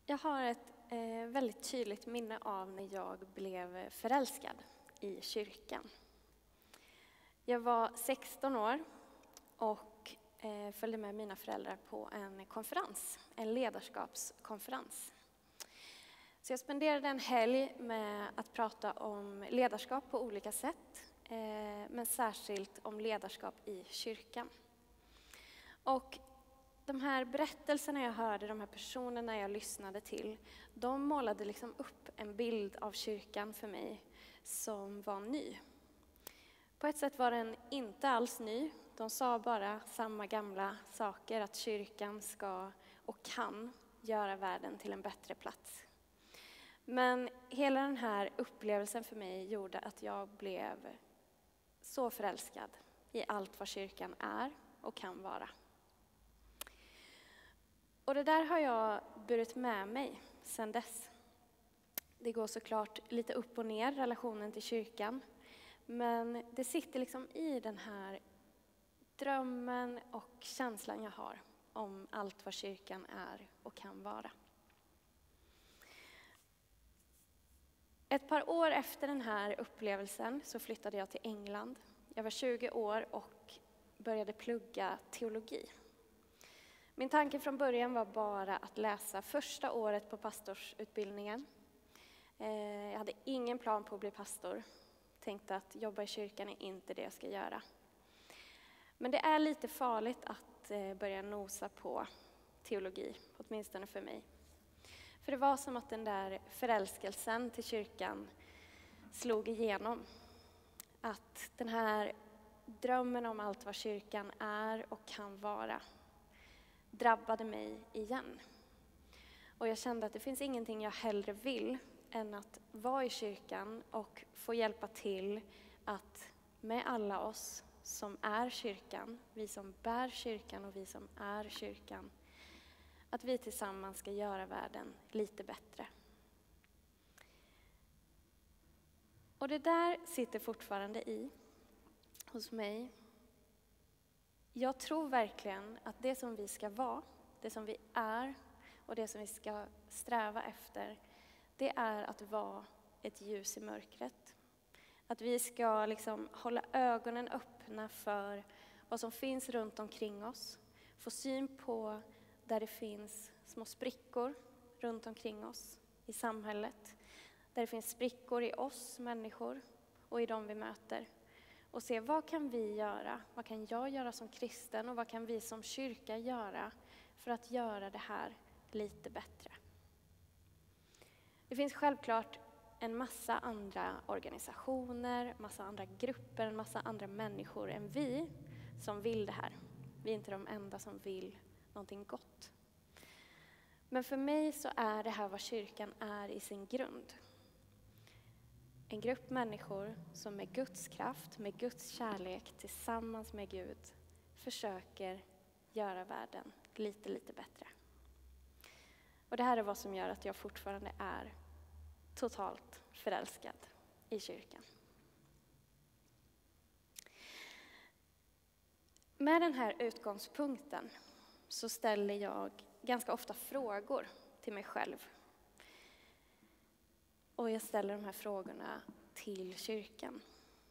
Jag har ett väldigt tydligt minne av när jag blev förälskad i kyrkan. Jag var 16 år och följde med mina föräldrar på en konferens, en ledarskapskonferens. Så jag spenderade en helg med att prata om ledarskap på olika sätt, men särskilt om ledarskap i kyrkan. Och de här berättelserna jag hörde, de här personerna jag lyssnade till, de målade liksom upp en bild av kyrkan för mig som var ny. På ett sätt var den inte alls ny. De sa bara samma gamla saker, att kyrkan ska och kan göra världen till en bättre plats. Men hela den här upplevelsen för mig gjorde att jag blev så förälskad i allt vad kyrkan är och kan vara. Och det där har jag burit med mig sedan dess. Det går såklart lite upp och ner, relationen till kyrkan. Men det sitter liksom i den här drömmen och känslan jag har om allt vad kyrkan är och kan vara. Ett par år efter den här upplevelsen så flyttade jag till England. Jag var 20 år och började plugga teologi. Min tanke från början var bara att läsa första året på pastorsutbildningen. Jag hade ingen plan på att bli pastor. Tänkte att jobba i kyrkan är inte det jag ska göra. Men det är lite farligt att börja nosa på teologi, åtminstone för mig. För det var som att den där förälskelsen till kyrkan slog igenom. Att den här drömmen om allt vad kyrkan är och kan vara drabbade mig igen. Och jag kände att det finns ingenting jag hellre vill än att vara i kyrkan och få hjälpa till att med alla oss som är kyrkan, vi som bär kyrkan och vi som är kyrkan, att vi tillsammans ska göra världen lite bättre. Och det där sitter fortfarande i hos mig. Jag tror verkligen att det som vi ska vara, det som vi är och det som vi ska sträva efter, det är att vara ett ljus i mörkret. Att vi ska liksom hålla ögonen öppna för vad som finns runt omkring oss. Få syn på där det finns små sprickor runt omkring oss i samhället. Där det finns sprickor i oss människor och i dem vi möter. Och se vad kan vi göra, vad kan jag göra som kristen och vad kan vi som kyrka göra för att göra det här lite bättre. Det finns självklart en massa andra organisationer, massa andra grupper, en massa andra människor än vi som vill det här. Vi är inte de enda som vill någonting gott. Men för mig så är det här vad kyrkan är i sin grund. En grupp människor som med Guds kraft, med Guds kärlek tillsammans med Gud försöker göra världen lite bättre. Och det här är vad som gör att jag fortfarande är totalt förälskad i kyrkan. Med den här utgångspunkten så ställer jag ganska ofta frågor till mig själv. Och jag ställer de här frågorna till kyrkan.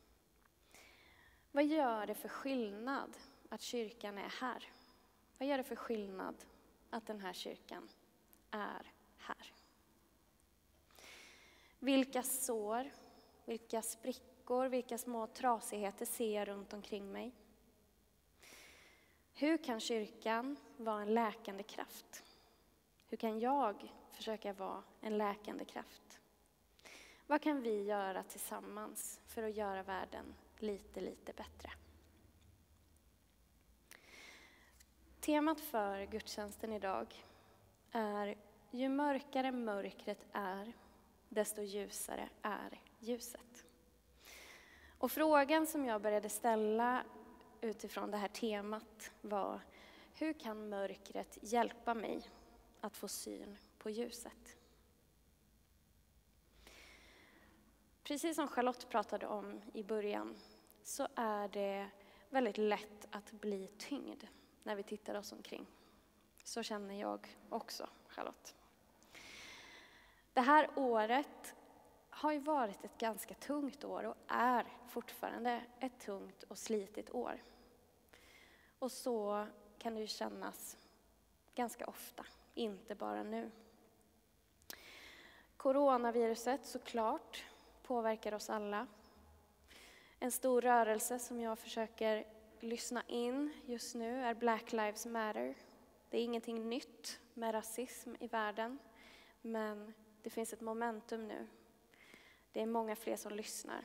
Vad gör det för skillnad att kyrkan är här? Vad gör det för skillnad att den här kyrkan är här? Vilka sår, vilka sprickor, vilka små trasigheter ser jag runt omkring mig? Hur kan kyrkan vara en läkande kraft? Hur kan jag försöka vara en läkande kraft? Vad kan vi göra tillsammans för att göra världen lite bättre? Temat för gudstjänsten idag är: ju mörkare mörkret är, desto ljusare är ljuset. Och frågan som jag började ställa utifrån det här temat var: hur kan mörkret hjälpa mig att få syn på ljuset? Precis som Charlotte pratade om i början så är det väldigt lätt att bli tyngd när vi tittar oss omkring. Så känner jag också, Charlotte. Det här året har ju varit ett ganska tungt år och är fortfarande ett tungt och slitigt år. Och så kan det ju kännas ganska ofta, inte bara nu. Coronaviruset såklart påverkar oss alla. En stor rörelse som jag försöker lyssna in just nu är Black Lives Matter. Det är ingenting nytt med rasism i världen, men det finns ett momentum nu. Det är många fler som lyssnar.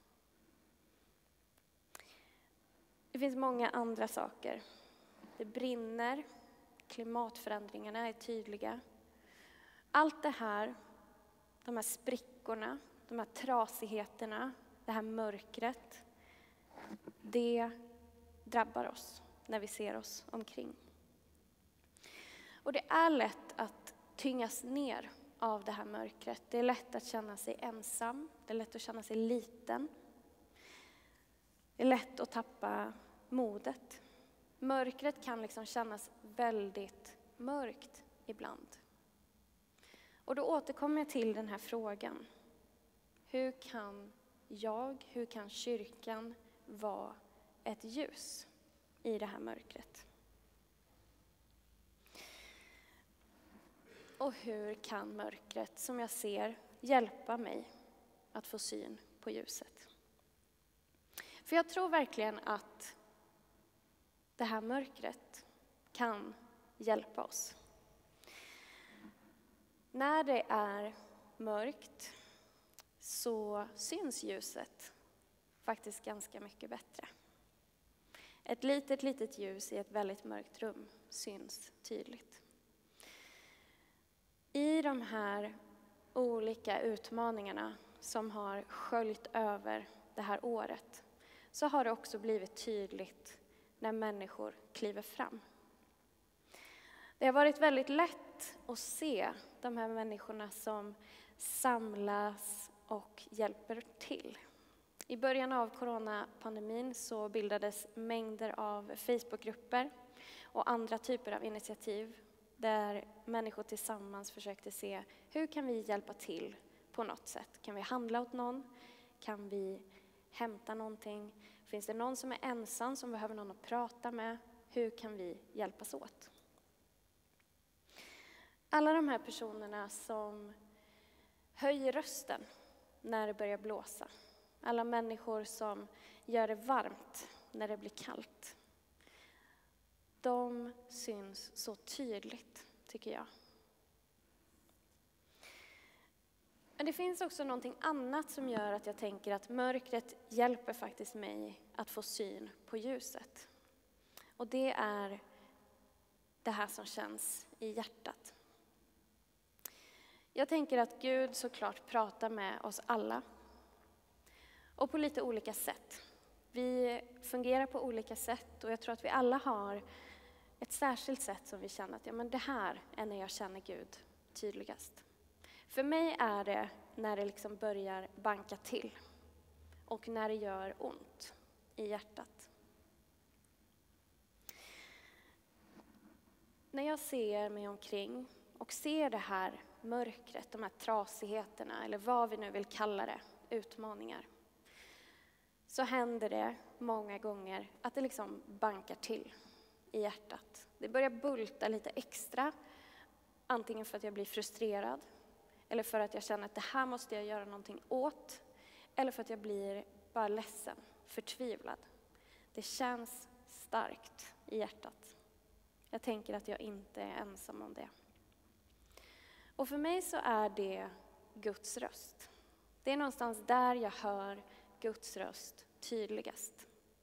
Det finns många andra saker. Det brinner, klimatförändringarna är tydliga. Allt det här, de här sprickorna, de här trasigheterna, det här mörkret, det drabbar oss när vi ser oss omkring. Och det är lätt att tyngas ner av det här mörkret. Det är lätt att känna sig ensam, det är lätt att känna sig liten. Det är lätt att tappa modet. Mörkret kan liksom kännas väldigt mörkt ibland. Och då återkommer jag till den här frågan. Hur kan kyrkan vara ett ljus i det här mörkret? Och hur kan mörkret, som jag ser, hjälpa mig att få syn på ljuset? För jag tror verkligen att det här mörkret kan hjälpa oss. När det är mörkt så syns ljuset faktiskt ganska mycket bättre. Ett litet ljus i ett väldigt mörkt rum syns tydligt. I de här olika utmaningarna som har sköljt över det här året så har det också blivit tydligt när människor kliver fram. Det har varit väldigt lätt att se de här människorna som samlas och hjälper till. I början av coronapandemin så bildades mängder av Facebookgrupper och andra typer av initiativ där människor tillsammans försökte se hur kan vi hjälpa till på något sätt. Kan vi handla åt någon? Kan vi hämta någonting? Finns det någon som är ensam som behöver någon att prata med? Hur kan vi hjälpas åt? Alla de här personerna som höjer rösten när det börjar blåsa. Alla människor som gör det varmt när det blir kallt. De syns så tydligt, tycker jag. Men det finns också någonting annat som gör att jag tänker att mörkret hjälper faktiskt mig att få syn på ljuset. Och det är det här som känns i hjärtat. Jag tänker att Gud såklart pratar med oss alla. Och på lite olika sätt. Vi fungerar på olika sätt och jag tror att vi alla har ett särskilt sätt som vi känner att ja, men det här är när jag känner Gud tydligast. För mig är det när det liksom börjar banka till och när det gör ont i hjärtat. När jag ser mig omkring och ser det här mörkret, de här trasigheterna eller vad vi nu vill kalla det, utmaningar, så händer det många gånger att det liksom bankar till i hjärtat. Det börjar bulta lite extra, antingen för att jag blir frustrerad eller för att jag känner att det här måste jag göra någonting åt, eller för att jag blir bara ledsen, förtvivlad. Det känns starkt i hjärtat. Jag tänker att jag inte är ensam om det. Och för mig så är det Guds röst. Det är någonstans där jag hör Guds röst tydligast.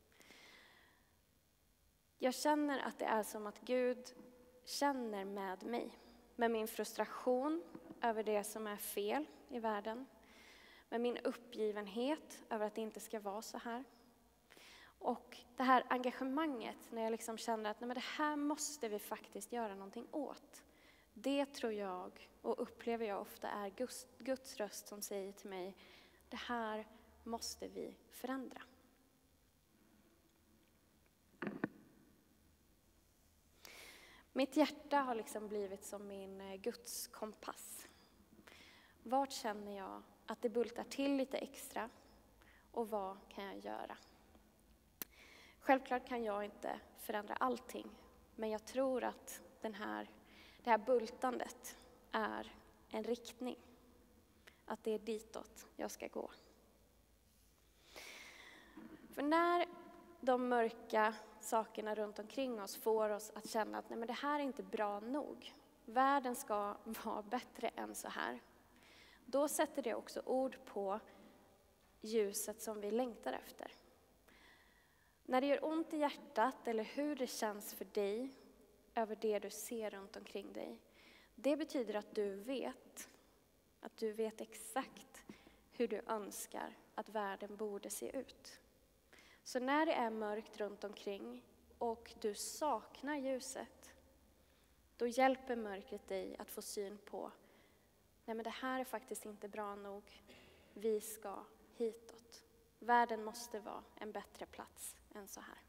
Jag känner att det är som att Gud känner med mig. Med min frustration över det som är fel i världen. Med min uppgivenhet över att det inte ska vara så här. Och det här engagemanget när jag liksom känner att nej, men det här måste vi faktiskt göra någonting åt. Det tror jag och upplever jag ofta är Guds röst som säger till mig, det här måste vi förändra. Mitt hjärta har liksom blivit som min Guds kompass. Vart känner jag att det bultar till lite extra? Och vad kan jag göra? Självklart kan jag inte förändra allting. Men jag tror att det här bultandet är en riktning. Att det är ditåt jag ska gå. För när de mörka sakerna runt omkring oss får oss att känna att nej, men det här är inte bra nog. Världen ska vara bättre än så här. Då sätter det också ord på ljuset som vi längtar efter. När det gör ont i hjärtat eller hur det känns för dig över det du ser runt omkring dig. Det betyder att du vet exakt hur du önskar att världen borde se ut. Så när det är mörkt runt omkring och du saknar ljuset, då hjälper mörkret dig att få syn på, nej men det här är faktiskt inte bra nog, vi ska hitåt. Världen måste vara en bättre plats än så här.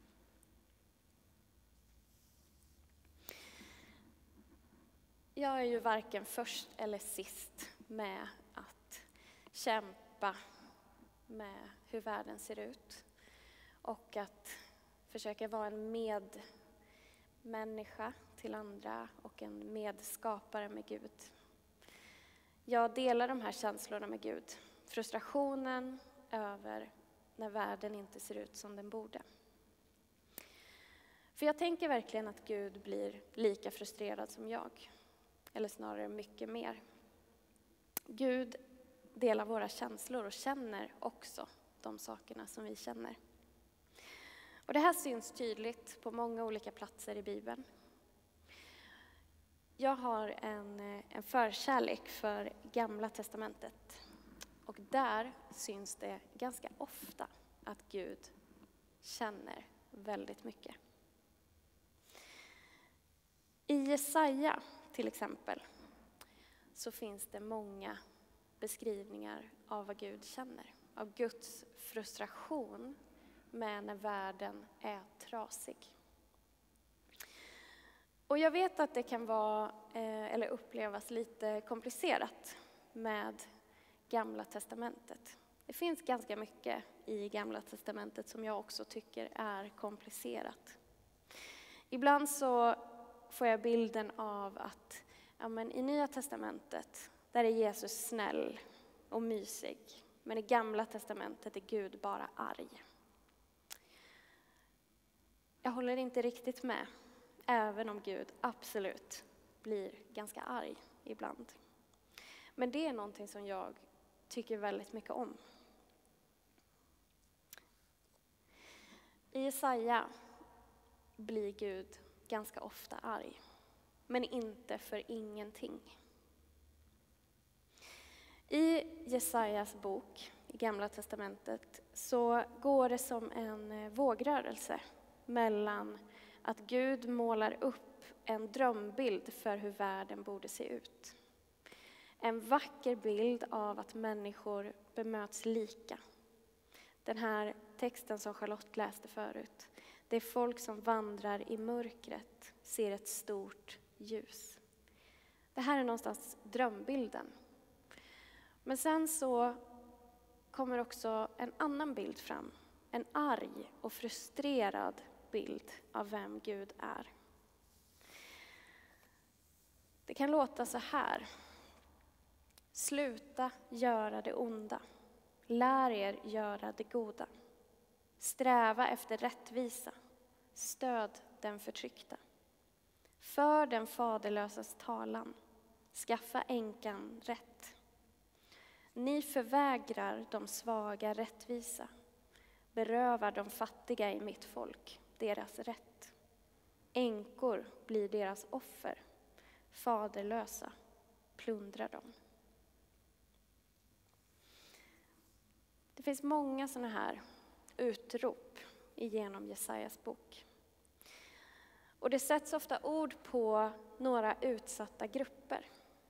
Jag är ju varken först eller sist med att kämpa med hur världen ser ut. Och att försöka vara en medmänniska till andra och en medskapare med Gud. Jag delar de här känslorna med Gud. Frustrationen över när världen inte ser ut som den borde. För jag tänker verkligen att Gud blir lika frustrerad som jag. Eller snarare mycket mer. Gud delar våra känslor och känner också de sakerna som vi känner. Och det här syns tydligt på många olika platser i Bibeln. Jag har en förkärlek för Gamla testamentet. Och där syns det ganska ofta att Gud känner väldigt mycket. I Jesaja till exempel så finns det många beskrivningar av vad Gud känner. Av Guds frustration med när världen är trasig. Och jag vet att det kan vara eller upplevas lite komplicerat med Gamla testamentet. Det finns ganska mycket i Gamla testamentet som jag också tycker är komplicerat. Ibland så får jag bilden av att i Nya testamentet där är Jesus snäll och mysig. Men i Gamla testamentet är Gud bara arg. Jag håller inte riktigt med, även om Gud absolut blir ganska arg ibland. Men det är någonting som jag tycker väldigt mycket om. I Jesaja blir Gud ganska ofta arg, men inte för ingenting. I Jesajas bok i Gamla testamentet så går det som en vågrörelse mellan att Gud målar upp en drömbild för hur världen borde se ut. En vacker bild av att människor bemöts lika. Den här texten som Charlotte läste förut. Det är folk som vandrar i mörkret, ser ett stort ljus. Det här är någonstans drömbilden. Men sen så kommer också en annan bild fram. En arg och frustrerad bild av vem Gud är. Det kan låta så här. Sluta göra det onda. Lär er göra det goda. Sträva efter rättvisa. Stöd den förtryckta. För den faderlösas talan. Skaffa änkan rätt. Ni förvägrar de svaga rättvisa. Berövar de fattiga i mitt folk deras rätt. Änkor blir deras offer. Faderlösa plundrar dem. Det finns många sådana här utrop genom Jesajas bok. Och det sätts ofta ord på några utsatta grupper.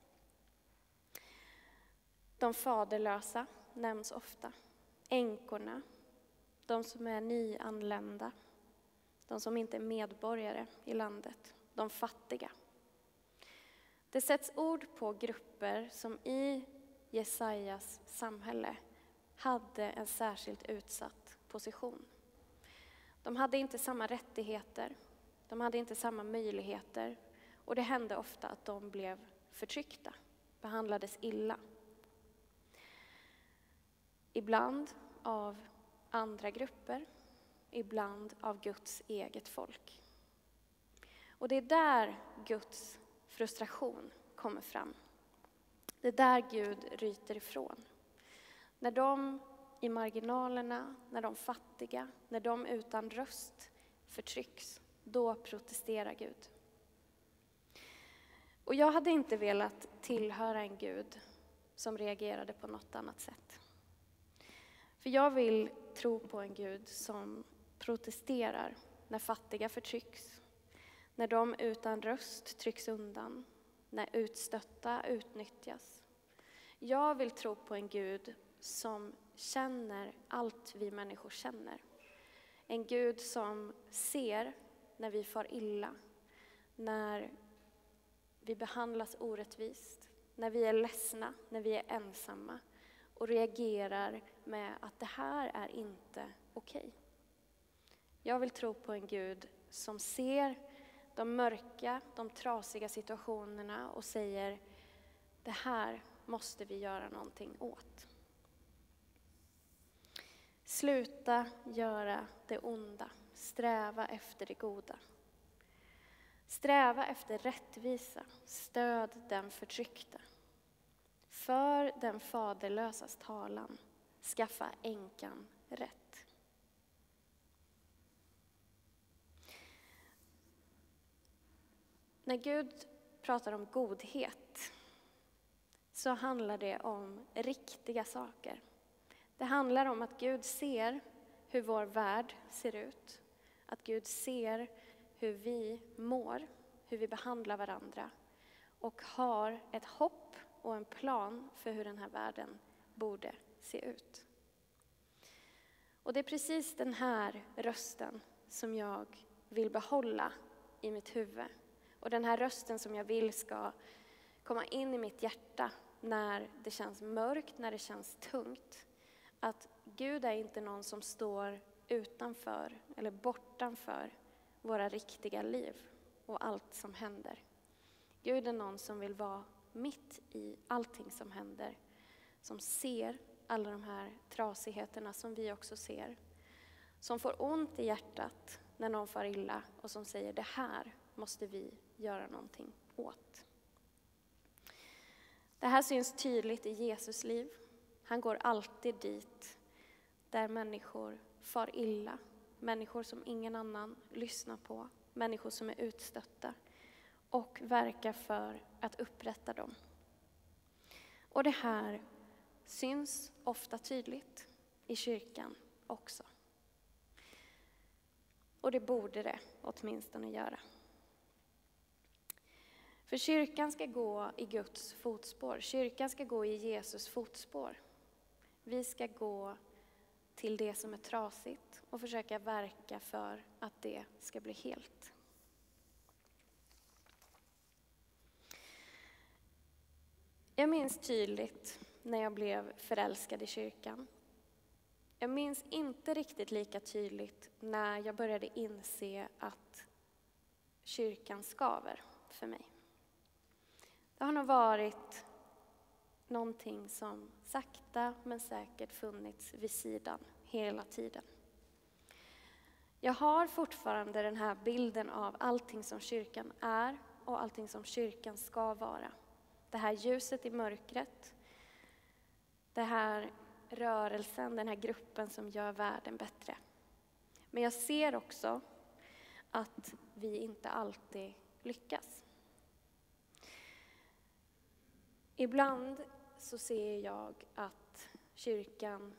De faderlösa nämns ofta. Änkorna, de som är nyanlända, de som inte är medborgare i landet, de fattiga. Det sätts ord på grupper som i Jesajas samhälle hade en särskilt utsatt position. De hade inte samma rättigheter, de hade inte samma möjligheter och det hände ofta att de blev förtryckta, behandlades illa. Ibland av andra grupper, ibland av Guds eget folk. Och det är där Guds frustration kommer fram. Det är där Gud ryter ifrån. När de i marginalerna, när de fattiga, när de utan röst förtrycks, då protesterar Gud. Och jag hade inte velat tillhöra en Gud som reagerade på något annat sätt. För jag vill tro på en Gud som protesterar när fattiga förtrycks, när de utan röst trycks undan, när utstötta utnyttjas. Jag vill tro på en Gud som känner allt vi människor känner. En Gud som ser när vi far illa, när vi behandlas orättvist, när vi är ledsna, när vi är ensamma och reagerar med att det här är inte okej. Jag vill tro på en Gud som ser de mörka, de trasiga situationerna och säger: det här måste vi göra någonting åt. Sluta göra det onda, sträva efter det goda. Sträva efter rättvisa, stöd den förtryckta. För den faderlösas talan, skaffa änkan rätt. När Gud pratar om godhet så handlar det om riktiga saker. Det handlar om att Gud ser hur vår värld ser ut. Att Gud ser hur vi mår, hur vi behandlar varandra. Och har ett hopp och en plan för hur den här världen borde se ut. Och det är precis den här rösten som jag vill behålla i mitt huvud. Och den här rösten som jag vill ska komma in i mitt hjärta när det känns mörkt, när det känns tungt. Att Gud är inte någon som står utanför eller bortanför våra riktiga liv och allt som händer. Gud är någon som vill vara mitt i allting som händer. Som ser alla de här trasigheterna som vi också ser. Som får ont i hjärtat när någon far illa och som säger: det här måste vi göra någonting åt. Det här syns tydligt i Jesus liv. Han går alltid dit där människor far illa. Människor som ingen annan lyssnar på. Människor som är utstötta. Och verkar för att upprätta dem. Och det här syns ofta tydligt i kyrkan också. Och det borde det åtminstone göra. För kyrkan ska gå i Guds fotspår. Kyrkan ska gå i Jesus fotspår. Vi ska gå till det som är trasigt och försöka verka för att det ska bli helt. Jag minns tydligt när jag blev förälskad i kyrkan. Jag minns inte riktigt lika tydligt när jag började inse att kyrkan skaver för mig. Det har nog varit någonting som sakta men säkert funnits vid sidan hela tiden. Jag har fortfarande den här bilden av allting som kyrkan är och allting som kyrkan ska vara. Det här ljuset i mörkret, det här rörelsen, den här gruppen som gör världen bättre. Men jag ser också att vi inte alltid lyckas. Ibland så ser jag att kyrkan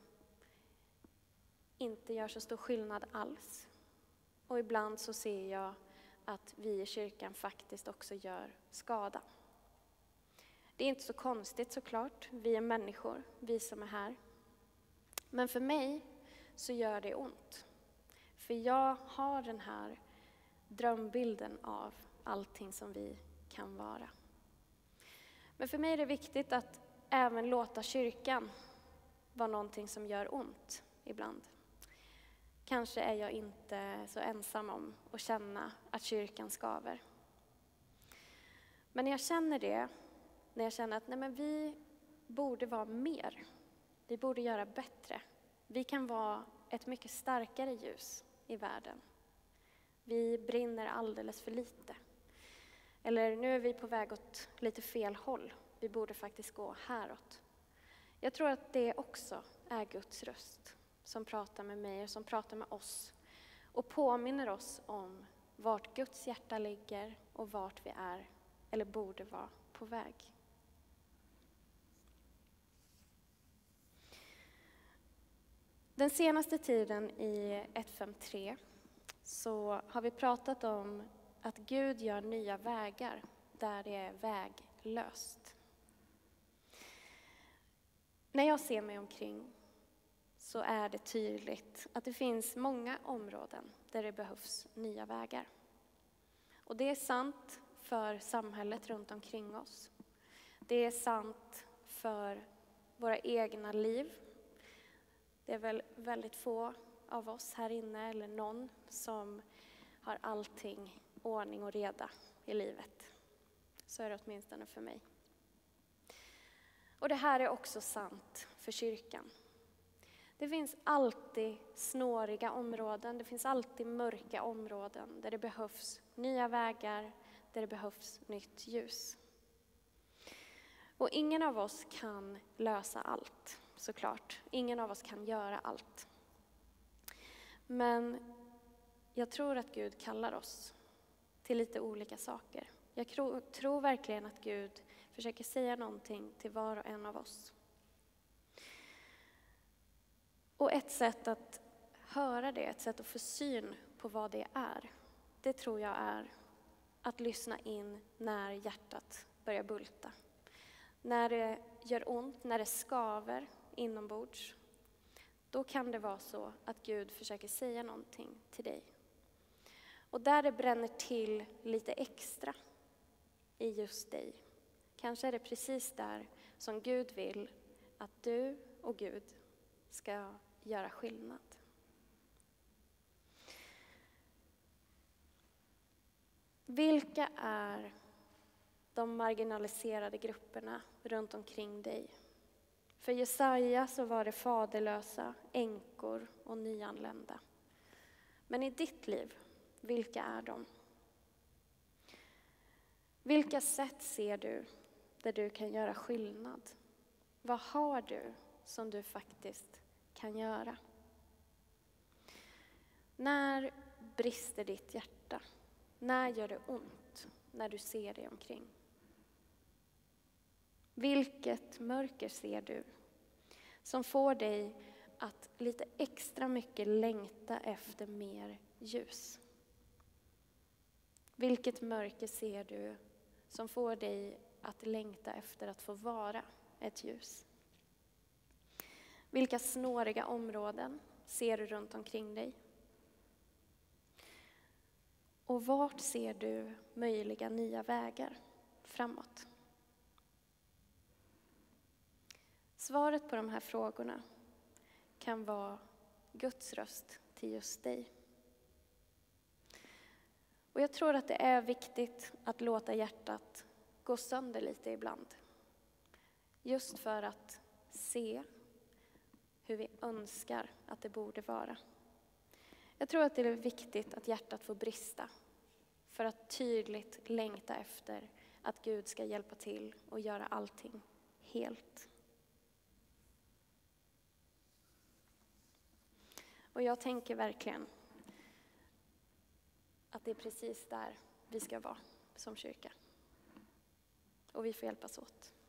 inte gör så stor skillnad alls. Och ibland så ser jag att vi i kyrkan faktiskt också gör skada. Det är inte så konstigt såklart, vi är människor, vi som är här. Men för mig så gör det ont. För jag har den här drömbilden av allting som vi kan vara. Men för mig är det viktigt att även låta kyrkan vara någonting som gör ont ibland. Kanske är jag inte så ensam om att känna att kyrkan skaver. Men när jag känner det, när jag känner att vi borde vara mer, vi borde göra bättre. Vi kan vara ett mycket starkare ljus i världen. Vi brinner alldeles för lite. Eller nu är vi på väg åt lite fel håll. Vi borde faktiskt gå häråt. Jag tror att det också är Guds röst som pratar med mig och som pratar med oss. Och påminner oss om vart Guds hjärta ligger och vart vi är eller borde vara på väg. Den senaste tiden i 153 så har vi pratat om att Gud gör nya vägar där det är väglöst. När jag ser mig omkring så är det tydligt att det finns många områden där det behövs nya vägar. Och det är sant för samhället runt omkring oss. Det är sant för våra egna liv. Det är väl väldigt få av oss här inne eller någon som har allting ordning och reda i livet. Så är det åtminstone för mig. Och det här är också sant för kyrkan. Det finns alltid snåriga områden, det finns alltid mörka områden där det behövs nya vägar, där det behövs nytt ljus. Och ingen av oss kan lösa allt, såklart. Ingen av oss kan göra allt. Men jag tror att Gud kallar oss till lite olika saker. Jag tror verkligen att Gud försöker säga någonting till var och en av oss. Och ett sätt att höra det, ett sätt att få syn på vad det är, det tror jag är att lyssna in när hjärtat börjar bulta. När det gör ont, när det skaver inombords, då kan det vara så att Gud försöker säga någonting till dig. Och där det bränner till lite extra i just dig, kanske är det precis där som Gud vill att du och Gud ska göra skillnad. Vilka är de marginaliserade grupperna runt omkring dig? För Jesaja så var det faderlösa, änkor och nyanlända. Men i ditt liv, vilka är de? Vilka sätt ser du där du kan göra skillnad? Vad har du som du faktiskt kan göra? När brister ditt hjärta? När gör det ont när du ser dig omkring? Vilket mörker ser du som får dig att lite extra mycket längta efter mer ljus? Vilket mörker ser du som får dig att längta efter att få vara ett ljus? Vilka snåriga områden ser du runt omkring dig? Och vart ser du möjliga nya vägar framåt? Svaret på de här frågorna kan vara Guds röst till just dig. Och jag tror att det är viktigt att låta hjärtat gå sönder lite ibland. Just för att se hur vi önskar att det borde vara. Jag tror att det är viktigt att hjärtat får brista för att tydligt längta efter att Gud ska hjälpa till och göra allting helt. Och jag tänker verkligen att det är precis där vi ska vara som kyrka. Och vi får hjälpas åt.